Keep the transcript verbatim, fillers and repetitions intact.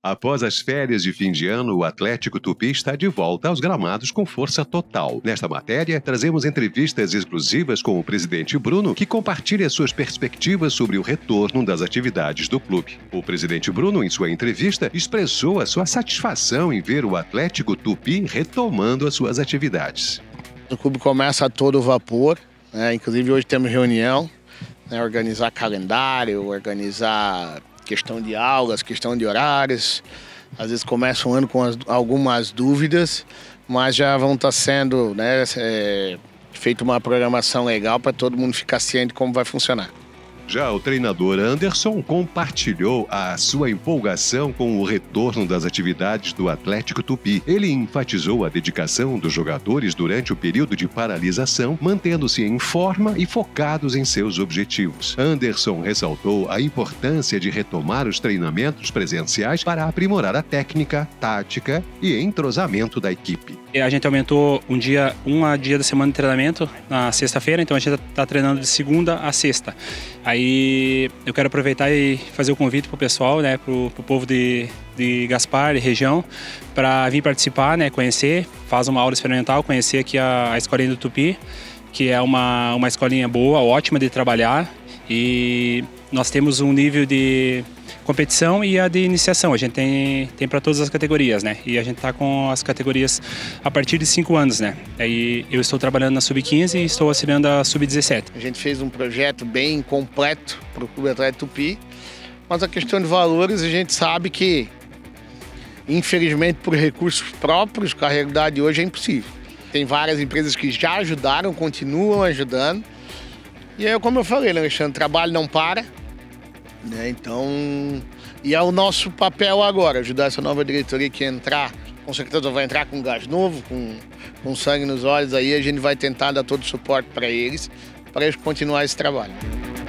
Após as férias de fim de ano, o Atlético Tupi está de volta aos gramados com força total. Nesta matéria, trazemos entrevistas exclusivas com o presidente Bruno, que compartilha suas perspectivas sobre o retorno das atividades do clube. O presidente Bruno, em sua entrevista, expressou a sua satisfação em ver o Atlético Tupi retomando as suas atividades. O clube começa a todo vapor, né? Inclusive hoje temos reunião, né? Organizar calendário, organizar questão de aulas, questão de horários. Às vezes começa um ano com as, algumas dúvidas, mas já vão estar sendo, né, é, feita uma programação legal para todo mundo ficar ciente de como vai funcionar. Já o treinador Anderson compartilhou a sua empolgação com o retorno das atividades do Atlético Tupi. Ele enfatizou a dedicação dos jogadores durante o período de paralisação, mantendo-se em forma e focados em seus objetivos. Anderson ressaltou a importância de retomar os treinamentos presenciais para aprimorar a técnica, tática e entrosamento da equipe. A gente aumentou um dia, um a dia da semana de treinamento na sexta-feira, então a gente está treinando de segunda a sexta. Aí eu quero aproveitar e fazer o convite para o pessoal, né, para o povo de, de Gaspar e região, para vir participar, né, conhecer, faz uma aula experimental, conhecer aqui a, a escolinha do Tupi, que é uma, uma escolinha boa, ótima de trabalhar, e nós temos um nível de competição e a de iniciação. A gente tem, tem para todas as categorias, né? E a gente está com as categorias a partir de cinco anos, né? Aí eu estou trabalhando na sub quinze e estou auxiliando a sub dezessete. A gente fez um projeto bem completo para o Clube Atlético Tupi, mas a questão de valores a gente sabe que, infelizmente, por recursos próprios, com a realidade de hoje é impossível. Tem várias empresas que já ajudaram, continuam ajudando. E aí, como eu falei, né, Alexandre, o trabalho não para. Né? Então, e é o nosso papel agora, ajudar essa nova diretoria que entrar, com certeza vai entrar com gás novo, com, com sangue nos olhos, aí a gente vai tentar dar todo o suporte para eles, para eles continuar esse trabalho.